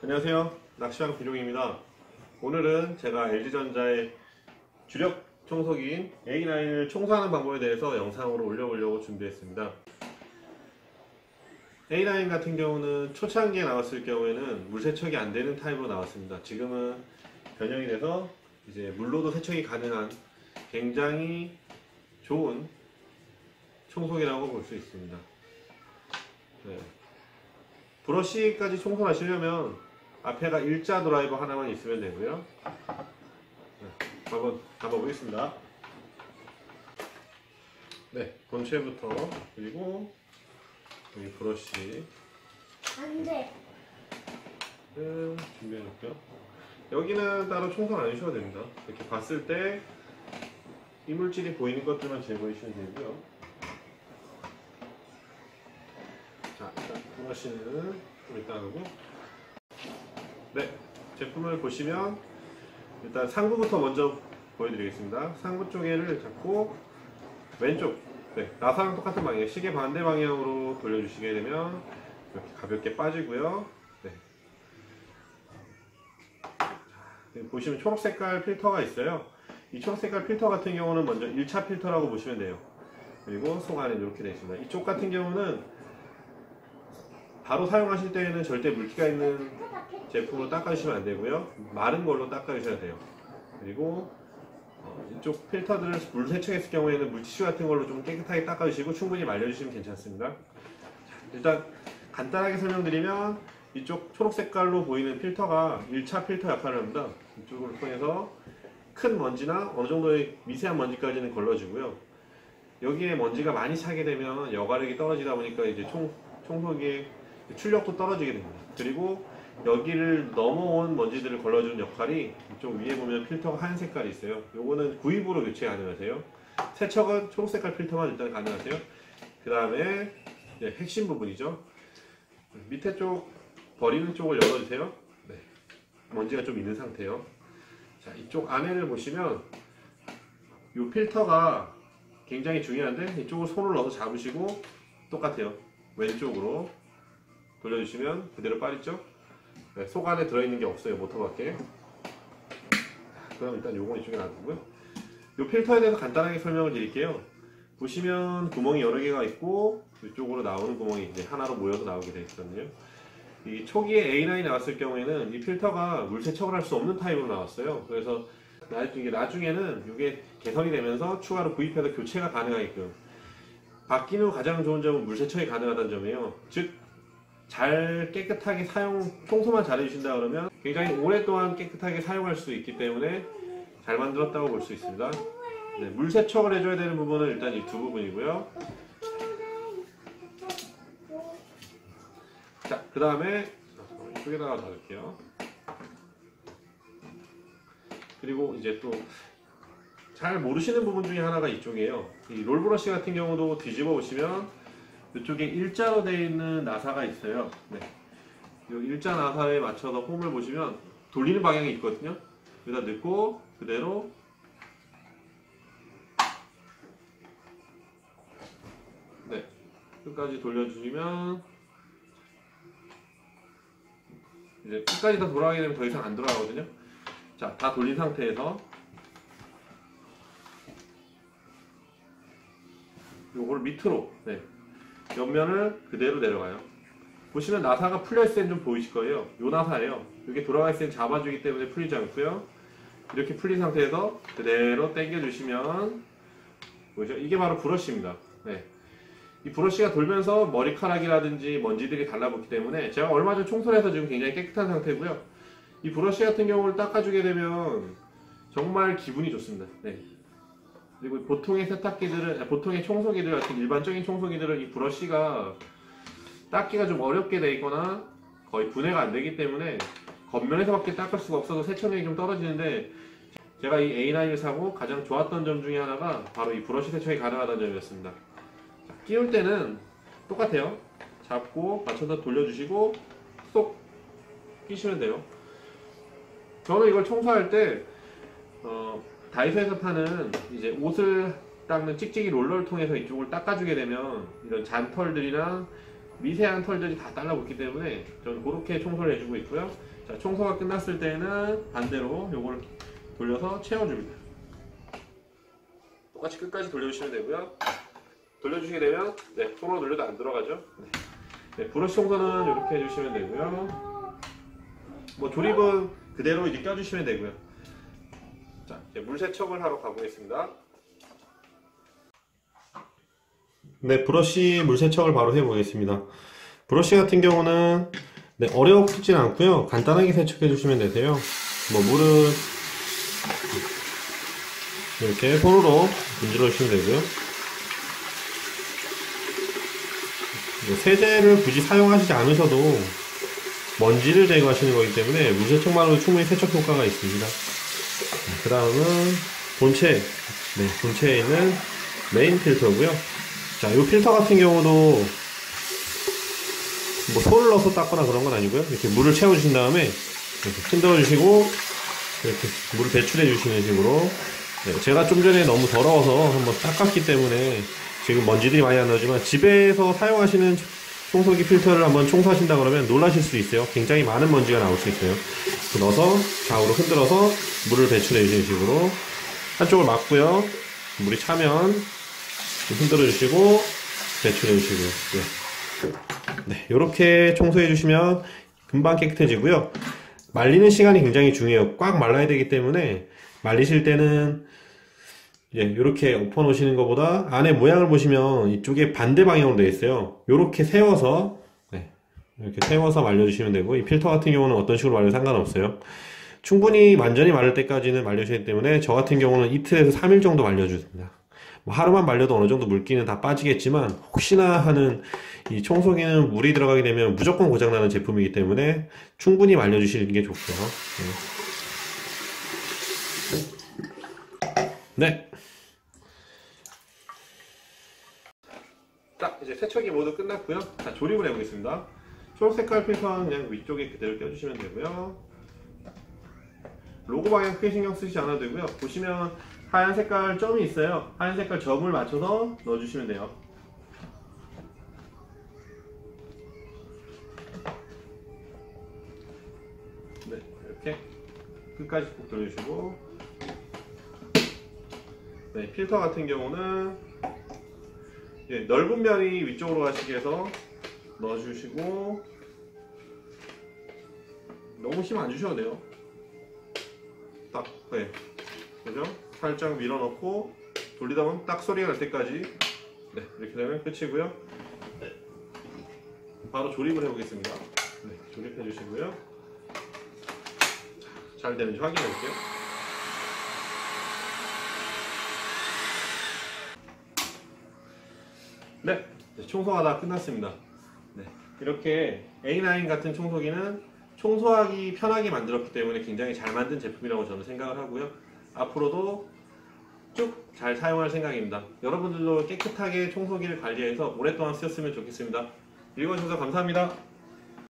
안녕하세요, 낚시왕 비룡입니다. 오늘은 제가 LG전자의 주력 청소기인 A9을 청소하는 방법에 대해서 영상으로 올려보려고 준비했습니다. A9 같은 경우는 초창기에 나왔을 경우에는 물 세척이 안 되는 타입으로 나왔습니다. 지금은 변형이 돼서 이제 물로도 세척이 가능한 굉장히 좋은 청소기라고 볼 수 있습니다. 네. 브러쉬까지 청소를 하시려면 앞에가 일자 드라이버 하나만 있으면 되고요. 네, 한번 담아보겠습니다. 네, 본체부터 그리고 여기 브러쉬 안돼. 준비해 놓을게요. 여기는 따로 청소를 안 해주셔도 됩니다. 이렇게 봤을 때 이물질이 보이는 것들만 제거해주시면 되고요. 자, 일단 브러쉬는 좀 이따 하고, 네, 제품을 보시면 일단 상부부터 먼저 보여드리겠습니다. 상부 쪽에를 잡고 왼쪽, 네, 나사랑 똑같은 방향, 시계 반대 방향으로 돌려주시게 되면 이렇게 가볍게 빠지고요. 네. 자, 보시면 초록색깔 필터가 있어요. 이 초록색깔 필터 같은 경우는 먼저 1차 필터라고 보시면 돼요. 그리고 속 안에 이렇게 되어 있습니다. 이쪽 같은 경우는 바로 사용하실 때에는 절대 물기가 있는 제품으로 닦아주시면 안 되고요. 마른 걸로 닦아주셔야 돼요. 그리고 이쪽 필터들을 물 세척했을 경우에는 물티슈 같은 걸로 좀 깨끗하게 닦아주시고 충분히 말려주시면 괜찮습니다. 자, 일단 간단하게 설명드리면 이쪽 초록 색깔로 보이는 필터가 1차 필터 역할을 합니다. 이쪽을 통해서 큰 먼지나 어느 정도의 미세한 먼지까지는 걸러지고요. 여기에 먼지가 많이 차게 되면 여과력이 떨어지다 보니까 이제 청소기의 출력도 떨어지게 됩니다. 그리고 여기를 넘어온 먼지들을 걸러주는 역할이 이쪽 위에 보면 필터가 하얀 색깔이 있어요. 요거는 구입으로 교체 가능하세요. 세척은 초록색깔 필터만 일단 가능하세요. 그 다음에 핵심 부분이죠. 밑에 쪽 버리는 쪽을 열어주세요. 네. 먼지가 좀 있는 상태예요. 자, 이쪽 안에를 보시면 이 필터가 굉장히 중요한데 이쪽을 손을 넣어서 잡으시고 똑같아요. 왼쪽으로 돌려주시면 그대로 빠졌죠? 네, 속 안에 들어있는 게 없어요. 모터밖에. 그럼 일단 요건 이쪽에 놔두고요. 이 필터에 대해서 간단하게 설명을 드릴게요. 보시면 구멍이 여러 개가 있고 이쪽으로 나오는 구멍이 이제 하나로 모여서 나오게 되어 있거든요. 이 초기에 A9이 나왔을 경우에는 이 필터가 물 세척을 할 수 없는 타입으로 나왔어요. 그래서 나중에는 이게 개선이 되면서 추가로 구입해서 교체가 가능하게끔 바뀐 후 가장 좋은 점은 물 세척이 가능하다는 점이에요. 즉 잘 깨끗하게 청소만 잘 해주신다 그러면 굉장히 오랫동안 깨끗하게 사용할 수 있기 때문에 잘 만들었다고 볼 수 있습니다. 네, 물 세척을 해줘야 되는 부분은 일단 이 두 부분이고요. 자, 그 다음에 이쪽에다가 놔둘게요. 그리고 이제 또 잘 모르시는 부분 중에 하나가 이쪽이에요. 이 롤브러쉬 같은 경우도 뒤집어 보시면 이쪽에 일자로 되어 있는 나사가 있어요. 네. 이 일자 나사에 맞춰서 홈을 보시면 돌리는 방향이 있거든요. 여기다 넣고 그대로 네, 끝까지 돌려주시면 이제 끝까지 다 돌아가게 되면 더 이상 안 돌아가거든요. 자, 다 돌린 상태에서 요거를 밑으로, 네, 옆면을 그대로 내려가요. 보시면 나사가 풀려있을 때는 좀 보이실 거예요. 요 나사예요. 이게 돌아가 있을 때 잡아주기 때문에 풀리지 않고요. 이렇게 풀린 상태에서 그대로 당겨주시면 보이죠? 이게 바로 브러쉬입니다. 네. 이 브러쉬가 돌면서 머리카락이라든지 먼지들이 달라붙기 때문에 제가 얼마 전 청소를 해서 지금 굉장히 깨끗한 상태고요. 이 브러쉬 같은 경우를 닦아주게 되면 정말 기분이 좋습니다. 네. 그리고 보통의 세탁기들은, 보통의 청소기들 같은 일반적인 청소기들은 이 브러쉬가 닦기가 좀 어렵게 되어 있거나 거의 분해가 안 되기 때문에 겉면에서밖에 닦을 수가 없어서 세척력이 좀 떨어지는데 제가 이 A9을 사고 가장 좋았던 점 중에 하나가 바로 이 브러쉬 세척이 가능하다는 점이었습니다. 자, 끼울 때는 똑같아요. 잡고 맞춰서 돌려주시고 쏙 끼시면 돼요. 저는 이걸 청소할 때 다이소에서 파는 이제 옷을 닦는 찍찍이 롤러를 통해서 이쪽을 닦아주게 되면 이런 잔털들이나 미세한 털들이 다 달라붙기 때문에 저는 그렇게 청소를 해주고 있고요. 자, 청소가 끝났을 때는 반대로 요걸 돌려서 채워줍니다. 똑같이 끝까지 돌려주시면 되고요. 돌려주시게 되면 네, 손으로 돌려도 안 들어가죠. 네, 브러쉬 청소는 이렇게 해주시면 되고요. 뭐 조립은 그대로 이제 껴주시면 되고요. 자, 이제 물 세척을 하러 가보겠습니다. 네, 브러쉬 물 세척을 바로 해보겠습니다. 브러쉬 같은 경우는 네, 어렵진 않고요. 간단하게 세척해 주시면 되세요. 뭐 물은 이렇게 손으로 문질러 주시면 되고요. 세제를 굳이 사용하시지 않으셔도 먼지를 제거하시는 거기 때문에 물 세척만으로도 충분히 세척 효과가 있습니다. 그 다음은 본체, 네, 본체에 있는 메인 필터고요. 자, 이 필터 같은 경우도 뭐 손을 넣어서 닦거나 그런 건 아니고요. 이렇게 물을 채워주신 다음에 이렇게 흔들어 주시고 이렇게 물을 배출해 주시는 식으로. 네, 제가 좀 전에 너무 더러워서 한번 닦았기 때문에 지금 먼지들이 많이 안 나오지만 집에서 사용하시는 청소기 필터를 한번 청소하신다 그러면 놀라실 수 있어요. 굉장히 많은 먼지가 나올 수 있어요. 넣어서 좌우로 흔들어서 물을 배출해 주시는 식으로 한쪽을 막고요. 물이 차면 흔들어 주시고 배출해 주시고요. 네, 이렇게 청소해 주시면 금방 깨끗해지고요. 말리는 시간이 굉장히 중요해요. 꽉 말라야 되기 때문에 말리실 때는 이렇게 엎어 놓으시는 것보다 안에 모양을 보시면 이쪽에 반대 방향으로 되어 있어요. 이렇게 세워서 이렇게 세워서 말려주시면 되고, 이 필터 같은 경우는 어떤 식으로 말려도 상관없어요. 충분히 완전히 마를 때까지는 말려주셔야 되기 때문에 저 같은 경우는 이틀에서 3일 정도 말려줍니다. 뭐 하루만 말려도 어느 정도 물기는 다 빠지겠지만 혹시나 하는 이 청소기는 물이 들어가게 되면 무조건 고장나는 제품이기 때문에 충분히 말려주시는 게 좋고요. 네. 딱 이제 세척이 모두 끝났고요. 자, 조립을 해보겠습니다. 초록색깔 필터는 그냥 위쪽에 그대로 껴주시면 되고요. 로고 방향 크게 신경 쓰시지 않아도 되고요. 보시면 하얀 색깔 점이 있어요. 하얀 색깔 점을 맞춰서 넣어주시면 돼요. 네, 이렇게 끝까지 꼭 돌려주시고, 네, 필터 같은 경우는 넓은 면이 위쪽으로 가시게 해서 넣어주시고, 너무 힘 안 주셔도 돼요. 딱, 네, 그죠? 살짝 밀어넣고 돌리다 보면 딱 소리가 날 때까지, 네, 이렇게 되면 끝이고요. 네, 바로 조립을 해보겠습니다. 네, 조립해 주시고요. 잘 되는지 확인해 볼게요. 네, 청소가 다 끝났습니다. 네, 이렇게 A9 같은 청소기는 청소하기 편하게 만들었기 때문에 굉장히 잘 만든 제품이라고 저는 생각을 하고요. 앞으로도 쭉 잘 사용할 생각입니다. 여러분들도 깨끗하게 청소기를 관리해서 오랫동안 쓰셨으면 좋겠습니다. 읽어주셔서 감사합니다.